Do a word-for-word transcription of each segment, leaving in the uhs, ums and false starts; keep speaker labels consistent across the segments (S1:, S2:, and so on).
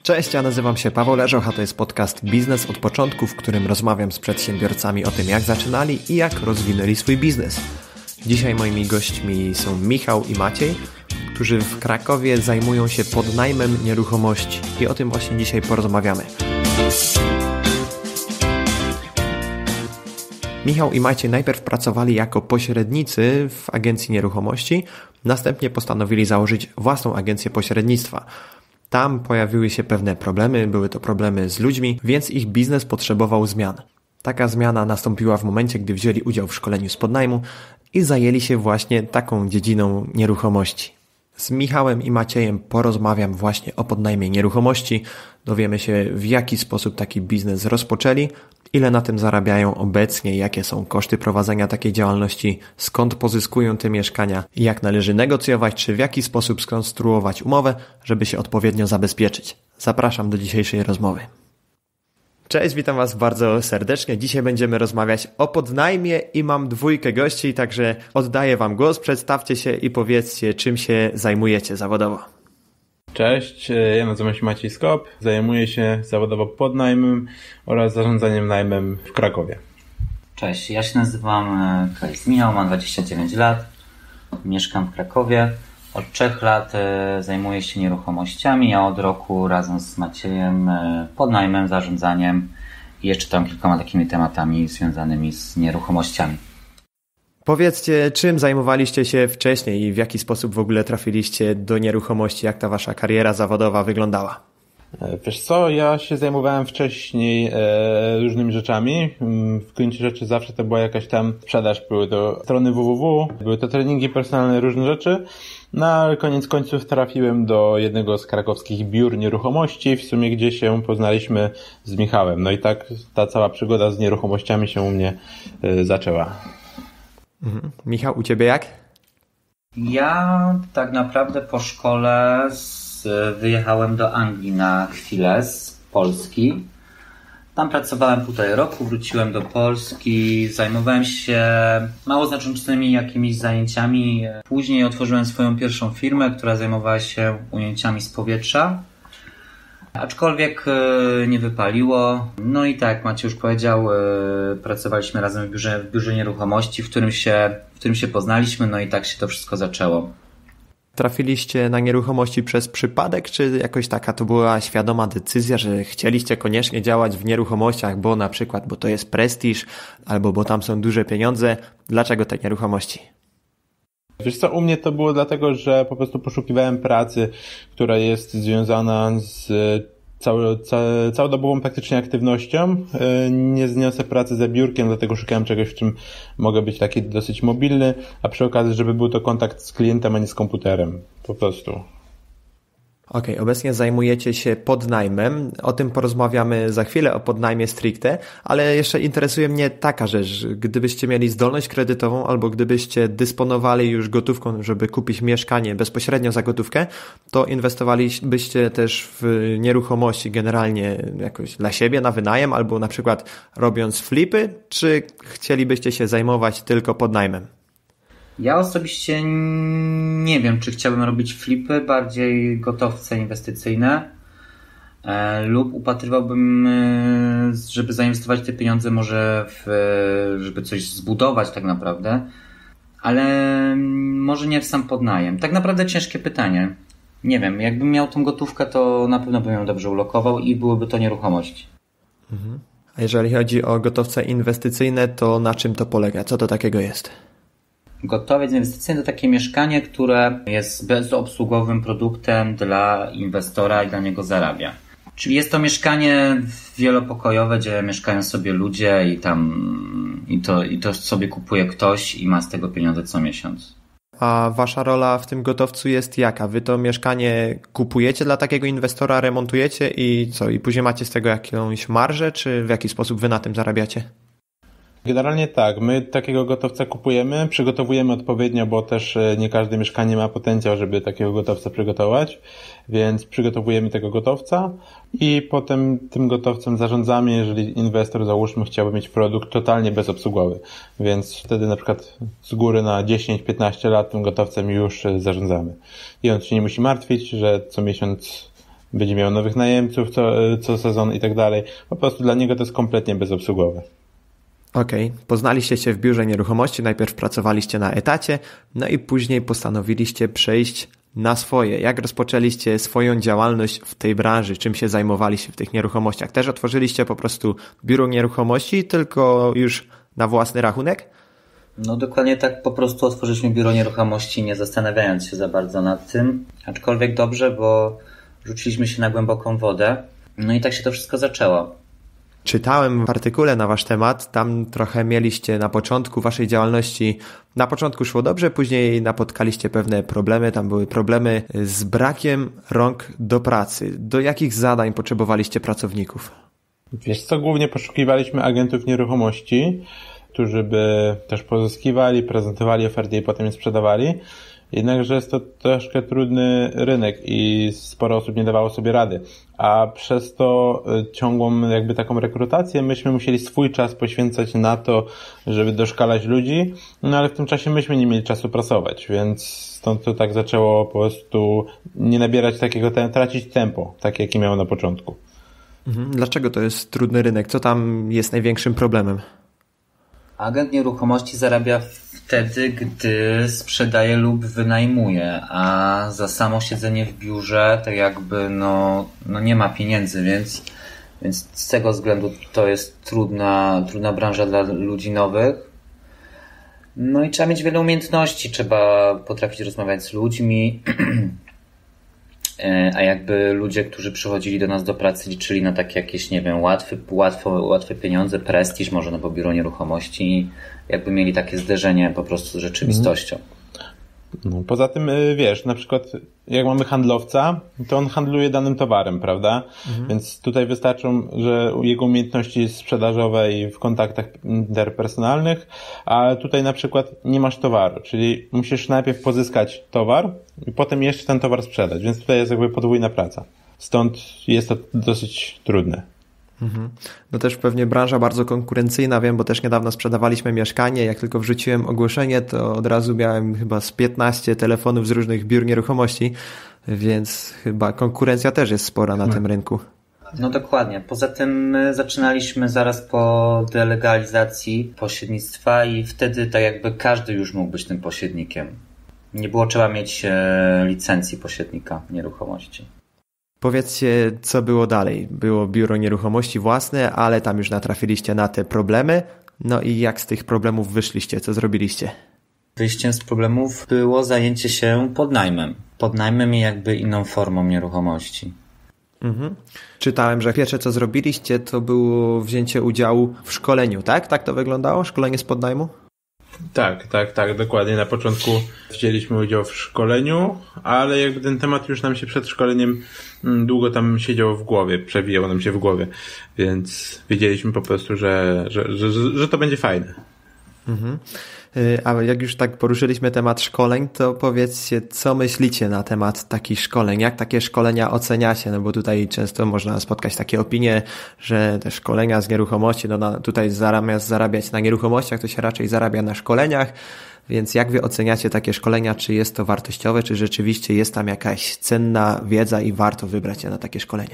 S1: Cześć, ja nazywam się Paweł Leżoch, a to jest podcast Biznes od początku, w którym rozmawiam z przedsiębiorcami o tym, jak zaczynali i jak rozwinęli swój biznes. Dzisiaj moimi gośćmi są Michał i Maciej, którzy w Krakowie zajmują się podnajmem nieruchomości i o tym właśnie dzisiaj porozmawiamy. Michał i Maciej najpierw pracowali jako pośrednicy w agencji nieruchomości, następnie postanowili założyć własną agencję pośrednictwa. Tam pojawiły się pewne problemy, były to problemy z ludźmi, więc ich biznes potrzebował zmian. Taka zmiana nastąpiła w momencie, gdy wzięli udział w szkoleniu z podnajmu i zajęli się właśnie taką dziedziną nieruchomości. Z Michałem i Maciejem porozmawiam właśnie o podnajmie nieruchomości, dowiemy się, w jaki sposób taki biznes rozpoczęli, ile na tym zarabiają obecnie, jakie są koszty prowadzenia takiej działalności, skąd pozyskują te mieszkania, jak należy negocjować, czy w jaki sposób skonstruować umowę, żeby się odpowiednio zabezpieczyć. Zapraszam do dzisiejszej rozmowy. Cześć, witam Was bardzo serdecznie. Dzisiaj będziemy rozmawiać o podnajmie i mam dwójkę gości, także oddaję Wam głos. Przedstawcie się i powiedzcie, czym się zajmujecie zawodowo.
S2: Cześć, ja nazywam się Maciej Skop, zajmuję się zawodowo podnajmem oraz zarządzaniem najmem w Krakowie.
S3: Cześć, ja się nazywam Kajs Michał, mam dwadzieścia dziewięć lat, mieszkam w Krakowie. Od trzech lat zajmuję się nieruchomościami, a od roku razem z Maciejem podnajmem, zarządzaniem i jeszcze tam kilkoma takimi tematami związanymi z nieruchomościami.
S1: Powiedzcie, czym zajmowaliście się wcześniej i w jaki sposób w ogóle trafiliście do nieruchomości, jak ta wasza kariera zawodowa wyglądała?
S2: Wiesz co, ja się zajmowałem wcześniej e, różnymi rzeczami. W gruncie rzeczy zawsze to była jakaś tam sprzedaż, były to strony www, były to treningi personalne, różne rzeczy. No ale koniec końców trafiłem do jednego z krakowskich biur nieruchomości, w sumie gdzie się poznaliśmy z Michałem. No i tak ta cała przygoda z nieruchomościami się u mnie e, zaczęła.
S1: Mhm. Michał, u Ciebie jak?
S3: Ja tak naprawdę po szkole z, wyjechałem do Anglii na chwilę z Polski. Tam pracowałem półtorej roku, wróciłem do Polski, zajmowałem się mało znaczącymi jakimiś zajęciami. Później otworzyłem swoją pierwszą firmę, która zajmowała się ujęciami z powietrza. Aczkolwiek nie wypaliło. No i tak, Maciej już powiedział, pracowaliśmy razem w biurze, w biurze nieruchomości, w którym się, w którym się poznaliśmy, no i tak się to wszystko zaczęło.
S1: Trafiliście na nieruchomości przez przypadek, czy jakoś taka to była świadoma decyzja, że chcieliście koniecznie działać w nieruchomościach, bo na przykład, bo to jest prestiż, albo bo tam są duże pieniądze? Dlaczego te nieruchomości?
S2: Wiesz co, u mnie to było dlatego, że po prostu poszukiwałem pracy, która jest związana z cało, ca, całodobową praktycznie aktywnością. Nie zniosę pracy za biurkiem, dlatego szukałem czegoś, w czym mogę być taki dosyć mobilny, a przy okazji, żeby był to kontakt z klientem, a nie z komputerem. Po prostu.
S1: Okej, okay, obecnie zajmujecie się podnajmem. O tym porozmawiamy za chwilę, o podnajmie stricte, ale jeszcze interesuje mnie taka rzecz. Gdybyście mieli zdolność kredytową albo gdybyście dysponowali już gotówką, żeby kupić mieszkanie bezpośrednio za gotówkę, to inwestowalibyście też w nieruchomości generalnie jakoś dla siebie, na wynajem albo na przykład robiąc flipy, czy chcielibyście się zajmować tylko podnajmem?
S3: Ja osobiście nie wiem, czy chciałbym robić flipy, bardziej gotowce inwestycyjne e, lub upatrywałbym, e, żeby zainwestować te pieniądze może w, e, żeby coś zbudować tak naprawdę, ale może nie w sam podnajem. Tak naprawdę ciężkie pytanie. Nie wiem, jakbym miał tą gotówkę, to na pewno bym ją dobrze ulokował i byłyby to nieruchomości.
S1: Mhm. A jeżeli chodzi o gotowce inwestycyjne, to na czym to polega? Co to takiego jest?
S3: Gotowiec inwestycyjny to takie mieszkanie, które jest bezobsługowym produktem dla inwestora i dla niego zarabia. Czyli jest to mieszkanie wielopokojowe, gdzie mieszkają sobie ludzie i tam i to, i to sobie kupuje ktoś i ma z tego pieniądze co miesiąc.
S1: A wasza rola w tym gotowcu jest jaka? Wy to mieszkanie kupujecie dla takiego inwestora, remontujecie i co? I później macie z tego jakąś marżę, czy w jaki sposób wy na tym zarabiacie?
S2: Generalnie tak, my takiego gotowca kupujemy, przygotowujemy odpowiednio, bo też nie każde mieszkanie ma potencjał, żeby takiego gotowca przygotować, więc przygotowujemy tego gotowca i potem tym gotowcem zarządzamy, jeżeli inwestor, załóżmy, chciałby mieć produkt totalnie bezobsługowy, więc wtedy na przykład z góry na dziesięć piętnaście lat tym gotowcem już zarządzamy. I on się nie musi martwić, że co miesiąc będzie miał nowych najemców co, co sezon i tak dalej. Po prostu dla niego to jest kompletnie bezobsługowe.
S1: Okej, okay. Poznaliście się w biurze nieruchomości, najpierw pracowaliście na etacie, no i później postanowiliście przejść na swoje. Jak rozpoczęliście swoją działalność w tej branży? Czym się zajmowaliście w tych nieruchomościach? Też otworzyliście po prostu biuro nieruchomości, tylko już na własny rachunek?
S3: No dokładnie tak, po prostu otworzyliśmy biuro nieruchomości, nie zastanawiając się za bardzo nad tym. Aczkolwiek dobrze, bo rzuciliśmy się na głęboką wodę. No i tak się to wszystko zaczęło.
S1: Czytałem w artykule na wasz temat, tam trochę mieliście na początku waszej działalności, na początku szło dobrze, później napotkaliście pewne problemy, tam były problemy z brakiem rąk do pracy. Do jakich zadań potrzebowaliście pracowników?
S2: Wiesz co, głównie poszukiwaliśmy agentów nieruchomości, którzy by też pozyskiwali, prezentowali oferty i potem je sprzedawali. Jednakże jest to troszkę trudny rynek i sporo osób nie dawało sobie rady. A przez to ciągłą jakby taką rekrutację myśmy musieli swój czas poświęcać na to, żeby doszkalać ludzi, no ale w tym czasie myśmy nie mieli czasu pracować, więc stąd to tak zaczęło po prostu nie nabierać takiego, tracić tempo, takie jakie miało na początku.
S1: Dlaczego to jest trudny rynek? Co tam jest największym problemem?
S3: Agent nieruchomości zarabia wtedy, gdy sprzedaje lub wynajmuje, a za samo siedzenie w biurze tak jakby no, no nie ma pieniędzy, więc, więc z tego względu to jest trudna, trudna branża dla ludzi nowych. No i trzeba mieć wiele umiejętności, trzeba potrafić rozmawiać z ludźmi, a jakby ludzie, którzy przychodzili do nas do pracy, liczyli na takie jakieś, nie wiem, łatwe, łatwo, łatwe pieniądze, prestiż, może no po biuro nieruchomości, jakby mieli takie zderzenie po prostu z rzeczywistością.
S2: No, poza tym, wiesz, na przykład jak mamy handlowca, to on handluje danym towarem, prawda? Mhm. Więc tutaj wystarczą, że jego umiejętności sprzedażowe i w kontaktach interpersonalnych, a tutaj na przykład nie masz towaru, czyli musisz najpierw pozyskać towar i potem jeszcze ten towar sprzedać, więc tutaj jest jakby podwójna praca. Stąd jest to dosyć trudne.
S1: Mhm. No też pewnie branża bardzo konkurencyjna, wiem, bo też niedawno sprzedawaliśmy mieszkanie, jak tylko wrzuciłem ogłoszenie, to od razu miałem chyba z piętnaście telefonów z różnych biur nieruchomości, więc chyba konkurencja też jest spora na no. tym rynku.
S3: No dokładnie, poza tym my zaczynaliśmy zaraz po delegalizacji pośrednictwa i wtedy tak jakby każdy już mógł być tym pośrednikiem. Nie było trzeba mieć licencji pośrednika nieruchomości.
S1: Powiedzcie, co było dalej? Było biuro nieruchomości własne, ale tam już natrafiliście na te problemy. No i jak z tych problemów wyszliście? Co zrobiliście?
S3: Wyjściem z problemów było zajęcie się podnajmem. Podnajmem i jakby inną formą nieruchomości.
S1: Mhm. Czytałem, że pierwsze co zrobiliście, to było wzięcie udziału w szkoleniu, tak? Tak to wyglądało? Szkolenie z podnajmu?
S2: Tak, tak, tak, dokładnie. Na początku wzięliśmy udział w szkoleniu, ale jakby ten temat już nam się przed szkoleniem długo tam siedział w głowie, przewijał nam się w głowie, więc wiedzieliśmy po prostu, że, że, że, że to będzie fajne.
S1: Mhm. A jak już tak poruszyliśmy temat szkoleń, to powiedzcie, co myślicie na temat takich szkoleń? Jak takie szkolenia oceniacie? No bo tutaj często można spotkać takie opinie, że te szkolenia z nieruchomości, no na, tutaj zamiast zarabiać na nieruchomościach, to się raczej zarabia na szkoleniach. Więc jak wy oceniacie takie szkolenia? Czy jest to wartościowe? Czy rzeczywiście jest tam jakaś cenna wiedza i warto wybrać się na takie szkolenie?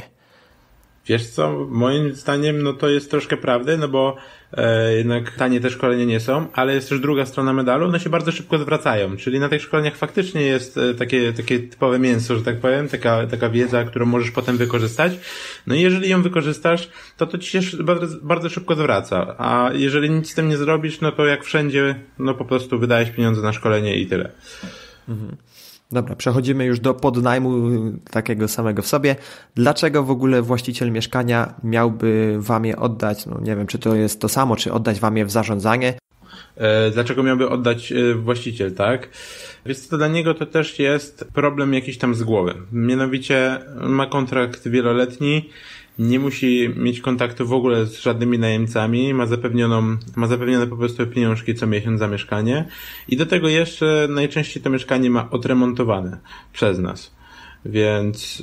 S2: Wiesz co, moim zdaniem no to jest troszkę prawdy, no bo e, jednak tanie te szkolenia nie są, ale jest też druga strona medalu, one się bardzo szybko zwracają, czyli na tych szkoleniach faktycznie jest e, takie, takie typowe mięso, że tak powiem, taka, taka wiedza, którą możesz potem wykorzystać. No i jeżeli ją wykorzystasz, to to ci się bardzo, bardzo szybko zwraca, a jeżeli nic z tym nie zrobisz, no to jak wszędzie, no po prostu wydajesz pieniądze na szkolenie i tyle.
S1: Mhm. Dobra, przechodzimy już do podnajmu takiego samego w sobie. Dlaczego w ogóle właściciel mieszkania miałby wam je oddać? No nie wiem, czy to jest to samo, czy oddać wam je w zarządzanie?
S2: E, dlaczego miałby oddać e, właściciel, tak? Więc to dla niego to też jest problem jakiś tam z głowy. Mianowicie ma kontrakt wieloletni, nie musi mieć kontaktu w ogóle z żadnymi najemcami, ma zapewnioną, ma zapewnione po prostu pieniążki co miesiąc za mieszkanie i do tego jeszcze najczęściej to mieszkanie ma odremontowane przez nas. Więc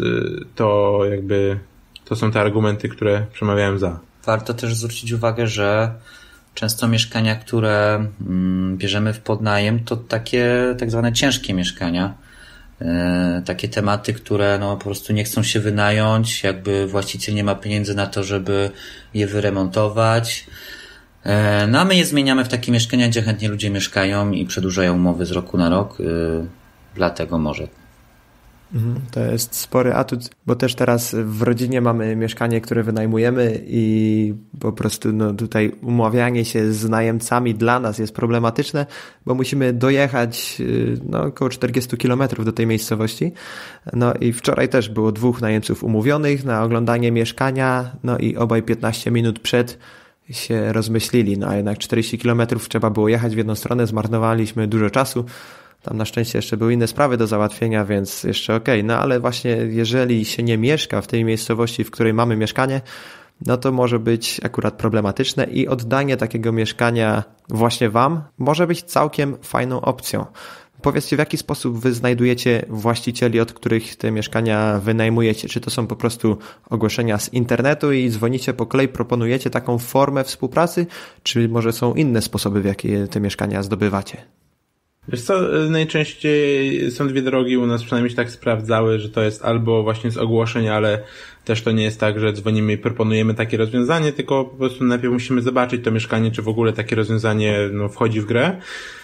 S2: to jakby, to są te argumenty, które przemawiają za.
S3: Warto też zwrócić uwagę, że często mieszkania, które bierzemy w podnajem, to takie tak zwane ciężkie mieszkania, e, takie tematy, które no po prostu nie chcą się wynająć, jakby właściciel nie ma pieniędzy na to, żeby je wyremontować. E, no a my je zmieniamy w takie mieszkania, gdzie chętnie ludzie mieszkają i przedłużają umowy z roku na rok, e, dlatego może.
S1: To jest spory atut, bo też teraz w rodzinie mamy mieszkanie, które wynajmujemy i po prostu no tutaj umawianie się z najemcami dla nas jest problematyczne, bo musimy dojechać no, około czterdzieści kilometrów do tej miejscowości. No i wczoraj też było dwóch najemców umówionych na oglądanie mieszkania, no i obaj piętnaście minut przed się rozmyślili, no a jednak czterdzieści kilometrów trzeba było jechać w jedną stronę, zmarnowaliśmy dużo czasu. Tam na szczęście jeszcze były inne sprawy do załatwienia, więc jeszcze okej. Okay. No ale właśnie jeżeli się nie mieszka w tej miejscowości, w której mamy mieszkanie, no to może być akurat problematyczne i oddanie takiego mieszkania właśnie wam może być całkiem fajną opcją. Powiedzcie, w jaki sposób wy znajdujecie właścicieli, od których te mieszkania wynajmujecie? Czy to są po prostu ogłoszenia z internetu i dzwonicie po kolei, proponujecie taką formę współpracy, czy może są inne sposoby, w jakie te mieszkania zdobywacie?
S2: Wiesz co, najczęściej są dwie drogi, u nas przynajmniej się tak sprawdzały, że to jest albo właśnie z ogłoszeń, ale też to nie jest tak, że dzwonimy i proponujemy takie rozwiązanie, tylko po prostu najpierw musimy zobaczyć to mieszkanie, czy w ogóle takie rozwiązanie no, wchodzi w grę.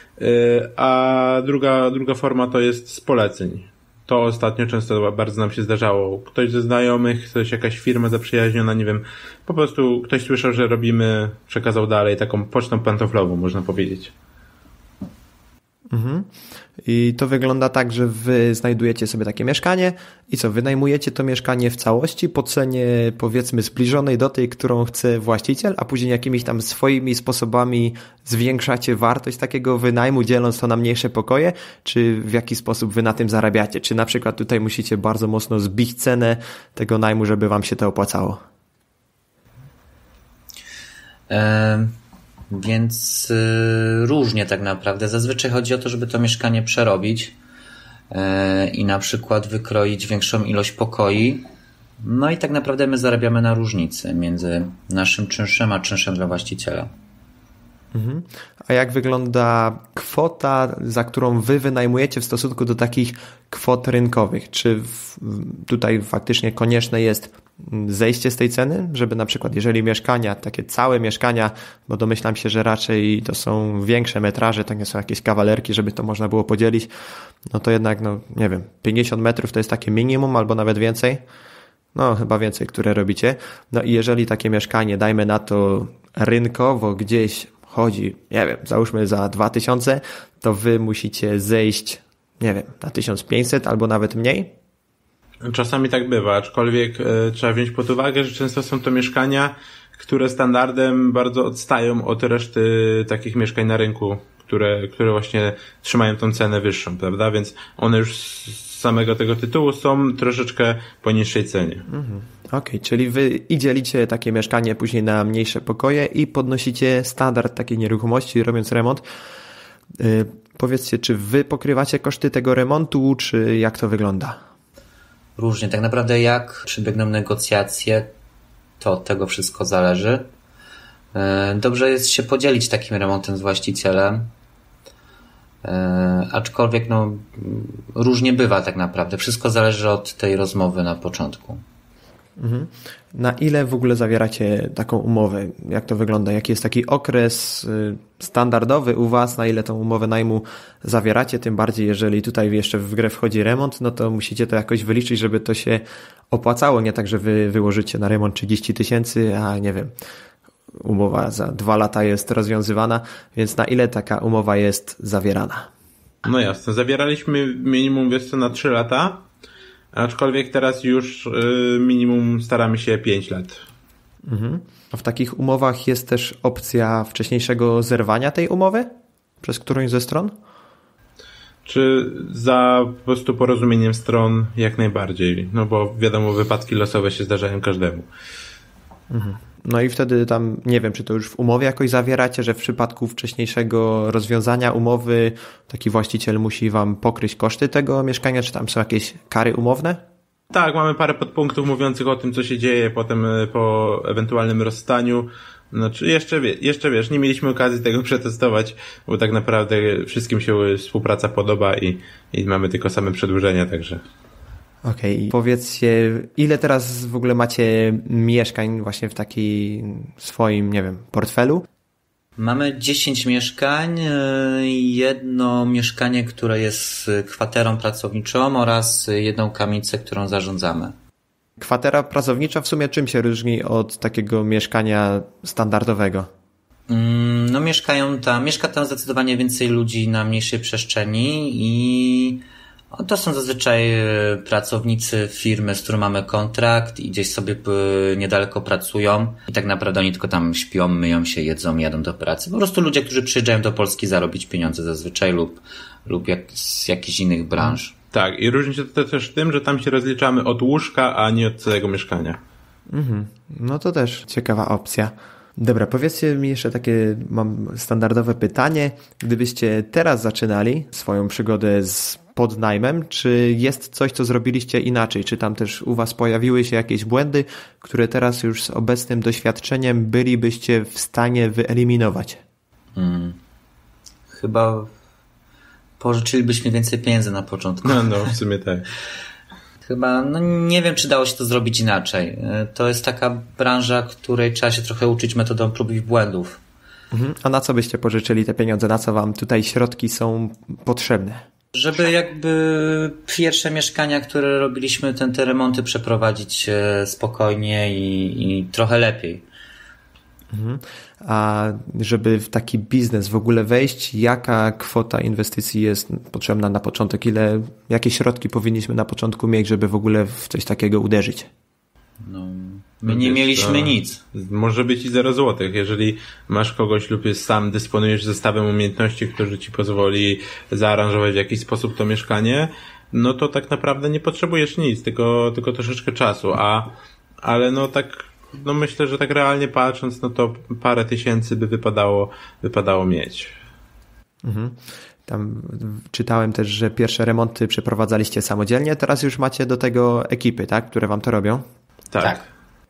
S2: A druga, druga forma to jest z poleceń. To ostatnio często bardzo nam się zdarzało. Ktoś ze znajomych, ktoś, jakaś firma zaprzyjaźniona, nie wiem, po prostu ktoś słyszał, że robimy, przekazał dalej taką pocztą pantoflową, można powiedzieć.
S1: Mhm. I to wygląda tak, że wy znajdujecie sobie takie mieszkanie i co, wynajmujecie to mieszkanie w całości po cenie powiedzmy zbliżonej do tej, którą chce właściciel, a później jakimiś tam swoimi sposobami zwiększacie wartość takiego wynajmu, dzieląc to na mniejsze pokoje, czy w jaki sposób wy na tym zarabiacie? Czy na przykład tutaj musicie bardzo mocno zbić cenę tego najmu, żeby wam się to opłacało?
S3: Um. Więc y, różnie tak naprawdę. Zazwyczaj chodzi o to, żeby to mieszkanie przerobić y, i na przykład wykroić większą ilość pokoi. No i tak naprawdę my zarabiamy na różnicy między naszym czynszem a czynszem dla właściciela.
S1: Mhm. A jak wygląda kwota, za którą wy wynajmujecie w stosunku do takich kwot rynkowych? Czy w, tutaj faktycznie konieczne jest zejście z tej ceny, żeby na przykład jeżeli mieszkania, takie całe mieszkania, bo domyślam się, że raczej to są większe metraże, to nie są jakieś kawalerki, żeby to można było podzielić, no to jednak, no nie wiem, pięćdziesiąt metrów to jest takie minimum albo nawet więcej, no chyba więcej, które robicie. No i jeżeli takie mieszkanie, dajmy na to rynkowo gdzieś chodzi, nie wiem, załóżmy za dwa tysiące, to wy musicie zejść, nie wiem, na tysiąc pięćset albo nawet mniej?
S2: Czasami tak bywa, aczkolwiek e, trzeba wziąć pod uwagę, że często są to mieszkania, które standardem bardzo odstają od reszty takich mieszkań na rynku, które, które właśnie trzymają tą cenę wyższą, prawda? Więc one już z samego tego tytułu są troszeczkę po niższej cenie.
S1: Mhm. Okej, okay, czyli wy i dzielicie takie mieszkanie później na mniejsze pokoje i podnosicie standard takiej nieruchomości, robiąc remont. Yy, powiedzcie, czy wy pokrywacie koszty tego remontu, czy jak to wygląda?
S3: Różnie. Tak naprawdę jak przebiegną negocjacje, to od tego wszystko zależy. Dobrze jest się podzielić takim remontem z właścicielem, aczkolwiek no, różnie bywa tak naprawdę. Wszystko zależy od tej rozmowy na początku.
S1: Mhm. Na ile w ogóle zawieracie taką umowę? Jak to wygląda? Jaki jest taki okres standardowy u was? Na ile tą umowę najmu zawieracie? Tym bardziej, jeżeli tutaj jeszcze w grę wchodzi remont, no to musicie to jakoś wyliczyć, żeby to się opłacało. Nie tak, że wy wyłożycie na remont trzydzieści tysięcy, a nie wiem, umowa za dwa lata jest rozwiązywana, więc na ile taka umowa jest zawierana?
S2: No jasne, zawieraliśmy minimum, wiesz co, na trzy lata. Aczkolwiek teraz już minimum staramy się pięć lat.
S1: Mhm. A w takich umowach jest też opcja wcześniejszego zerwania tej umowy przez którąś ze stron?
S2: Czy za po prostu porozumieniem stron jak najbardziej, no bo wiadomo, wypadki losowe się zdarzają każdemu.
S1: Mhm. No i wtedy tam, nie wiem, czy to już w umowie jakoś zawieracie, że w przypadku wcześniejszego rozwiązania umowy taki właściciel musi wam pokryć koszty tego mieszkania, czy tam są jakieś kary umowne?
S2: Tak, mamy parę podpunktów mówiących o tym, co się dzieje potem po ewentualnym rozstaniu. Znaczy jeszcze, wie, jeszcze wiesz, nie mieliśmy okazji tego przetestować, bo tak naprawdę wszystkim się współpraca podoba i, i mamy tylko same przedłużenia, także...
S1: Okej, okay. Powiedzcie, ile teraz w ogóle macie mieszkań właśnie w takim swoim, nie wiem, portfelu?
S3: Mamy dziesięć mieszkań, jedno mieszkanie, które jest kwaterą pracowniczą oraz jedną kamienicę, którą zarządzamy.
S1: Kwatera pracownicza w sumie czym się różni od takiego mieszkania standardowego?
S3: No mieszkają tam, mieszka tam zdecydowanie więcej ludzi na mniejszej przestrzeni i to są zazwyczaj pracownicy firmy, z którą mamy kontrakt i gdzieś sobie niedaleko pracują i tak naprawdę oni tylko tam śpią, myją się, jedzą, jadą do pracy. Po prostu ludzie, którzy przyjeżdżają do Polski zarobić pieniądze zazwyczaj lub, lub jak, z jakichś innych branż.
S2: Tak, i różni się to też tym, że tam się rozliczamy od łóżka, a nie od całego mieszkania.
S1: Mhm. No to też ciekawa opcja. Dobra, powiedzcie mi jeszcze takie, mam standardowe pytanie. Gdybyście teraz zaczynali swoją przygodę z podnajmem, czy jest coś, co zrobiliście inaczej? Czy tam też u was pojawiły się jakieś błędy, które teraz już z obecnym doświadczeniem bylibyście w stanie wyeliminować?
S3: Hmm. Chyba pożyczylibyśmy więcej pieniędzy na początku.
S2: No, no, w sumie tak.
S3: Chyba, no nie wiem, czy dało się to zrobić inaczej. To jest taka branża, której trzeba się trochę uczyć metodą prób i błędów.
S1: Mhm. A na co byście pożyczyli te pieniądze? Na co wam tutaj środki są potrzebne?
S3: Żeby jakby pierwsze mieszkania, które robiliśmy, ten, te remonty przeprowadzić spokojnie i, i trochę lepiej.
S1: Mhm. A żeby w taki biznes w ogóle wejść, jaka kwota inwestycji jest potrzebna na początek? Ile, jakie środki powinniśmy na początku mieć, żeby w ogóle w coś takiego uderzyć?
S3: No, my nie mieliśmy nic.
S2: Może być i zero złotych. Jeżeli masz kogoś lub sam dysponujesz zestawem umiejętności, który ci pozwoli zaaranżować w jakiś sposób to mieszkanie, no to tak naprawdę nie potrzebujesz nic, tylko, tylko troszeczkę czasu. A, ale no tak, no myślę, że tak realnie patrząc, no to parę tysięcy by wypadało, wypadało mieć.
S1: Mhm. Tam czytałem też, że pierwsze remonty przeprowadzaliście samodzielnie, teraz już macie do tego ekipy, tak, które wam to robią?
S2: Tak.
S3: tak.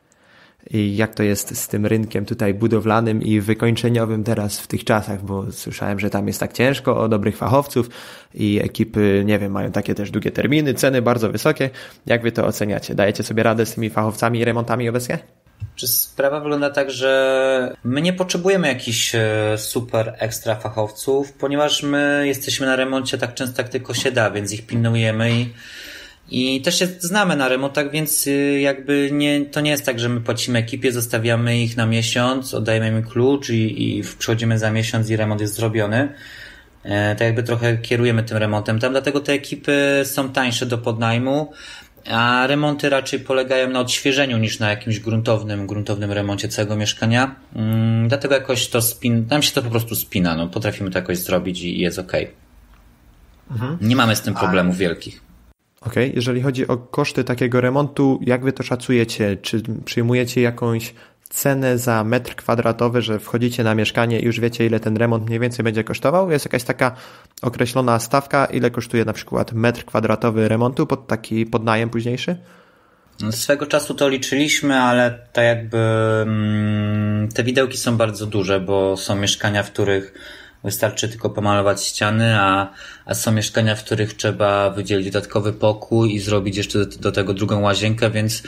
S1: I jak to jest z tym rynkiem tutaj budowlanym i wykończeniowym teraz w tych czasach, bo słyszałem, że tam jest tak ciężko o dobrych fachowców i ekipy, nie wiem, mają takie też długie terminy, ceny bardzo wysokie. Jak wy to oceniacie? Dajecie sobie radę z tymi fachowcami i remontami obecnie?
S3: Czy sprawa wygląda tak, że my nie potrzebujemy jakichś super ekstra fachowców, ponieważ my jesteśmy na remoncie tak często jak tylko się da, więc ich pilnujemy i I też się znamy na remontach, więc jakby nie, to nie jest tak, że my płacimy ekipie, zostawiamy ich na miesiąc, oddajemy im klucz i, i przychodzimy za miesiąc i remont jest zrobiony. E, tak jakby trochę kierujemy tym remontem tam, dlatego te ekipy są tańsze do podnajmu, a remonty raczej polegają na odświeżeniu niż na jakimś gruntownym, gruntownym remoncie całego mieszkania. Mm, dlatego jakoś to spin, nam się to po prostu spina, no potrafimy to jakoś zrobić i, i jest okej. Okay. Mhm. Nie mamy z tym problemów a... wielkich.
S1: Okej, okay. Jeżeli chodzi o koszty takiego remontu, jak wy to szacujecie? Czy przyjmujecie jakąś cenę za metr kwadratowy, że wchodzicie na mieszkanie i już wiecie, ile ten remont mniej więcej będzie kosztował? Jest jakaś taka określona stawka, ile kosztuje na przykład metr kwadratowy remontu pod taki podnajem późniejszy?
S3: Swego czasu to liczyliśmy, ale tak jakby mm, te widełki są bardzo duże, bo są mieszkania, w których wystarczy tylko pomalować ściany, a, a są mieszkania, w których trzeba wydzielić dodatkowy pokój i zrobić jeszcze do, do tego drugą łazienkę, więc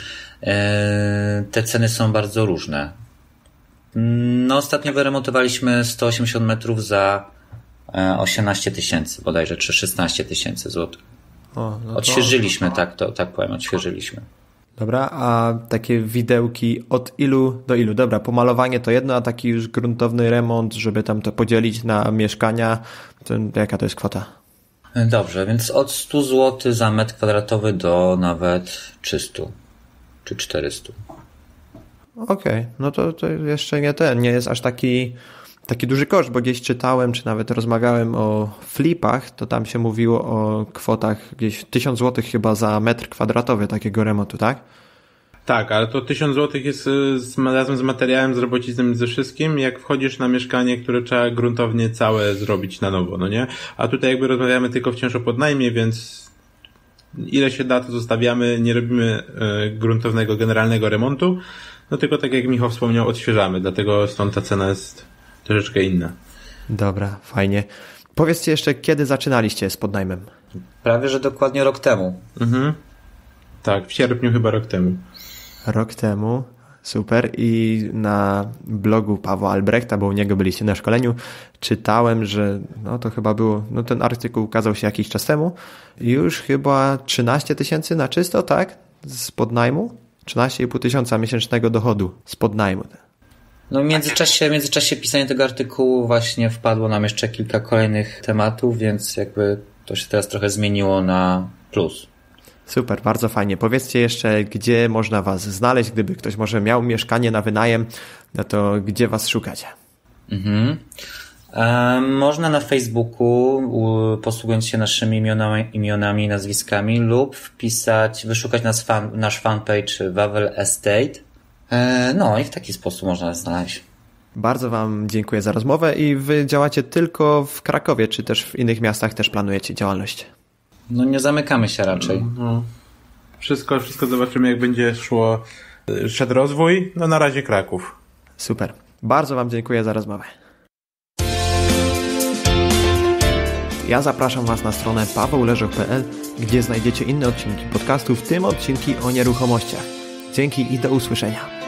S3: e, te ceny są bardzo różne. No ostatnio wyremontowaliśmy sto osiemdziesiąt metrów za osiemnaście tysięcy bodajże, czy szesnaście tysięcy złotych. O, no to... Odświeżyliśmy, tak, to, tak powiem, odświeżyliśmy.
S1: Dobra, a takie widełki od ilu do ilu? Dobra, pomalowanie to jedno, a taki już gruntowny remont, żeby tam to podzielić na mieszkania, to jaka to jest kwota?
S3: Dobrze, więc od stu złotych za metr kwadratowy do nawet trzysta czy czterysta.
S1: Okej, okay, no to, to jeszcze nie ten, nie jest aż taki, taki duży koszt, bo gdzieś czytałem, czy nawet rozmawiałem o flipach, to tam się mówiło o kwotach gdzieś tysiąc złotych chyba za metr kwadratowy takiego remontu, tak?
S2: Tak, ale to tysiąc złotych jest z, razem z materiałem, z robocizną, ze wszystkim, jak wchodzisz na mieszkanie, które trzeba gruntownie całe zrobić na nowo, no nie? A tutaj jakby rozmawiamy tylko wciąż o podnajmie, więc ile się da, to zostawiamy, nie robimy y, gruntownego, generalnego remontu. No tylko tak jak Michał wspomniał, odświeżamy, dlatego stąd ta cena jest troszeczkę inna.
S1: Dobra, fajnie. Powiedzcie jeszcze, kiedy zaczynaliście z podnajmem?
S3: Prawie, że dokładnie rok temu.
S2: Mhm. Tak, w sierpniu chyba rok temu.
S1: Rok temu, super. I na blogu Pawła Albrechta, bo u niego byliście na szkoleniu, czytałem, że no to chyba było, no ten artykuł ukazał się jakiś czas temu, już chyba trzynaście tysięcy na czysto, tak? Z podnajmu? trzynaście i pół tysiąca miesięcznego dochodu z podnajmu.
S3: No w międzyczasie, w międzyczasie pisania tego artykułu właśnie wpadło nam jeszcze kilka kolejnych tematów, więc jakby to się teraz trochę zmieniło na plus. Super, bardzo fajnie. Powiedzcie jeszcze, gdzie można was znaleźć, gdyby ktoś może miał mieszkanie na wynajem, no to gdzie was szukać? Mhm. E, można na Facebooku, u, posługując się naszymi imionami, imionami i nazwiskami, lub wpisać, wyszukać nas fan, nasz fanpage Wawel Estate. E, no i w taki sposób można nas znaleźć. Bardzo wam dziękuję za rozmowę i wy działacie tylko w Krakowie, czy też w innych miastach też planujecie działalność? No nie zamykamy się raczej.
S2: No. Wszystko, wszystko zobaczymy, jak będzie szło, szedł rozwój. No na razie Kraków.
S1: Super. Bardzo wam dziękuję za rozmowę. Ja zapraszam was na stronę paweł leżoch kropka p l, gdzie znajdziecie inne odcinki podcastu, w tym odcinki o nieruchomościach. Dzięki i do usłyszenia.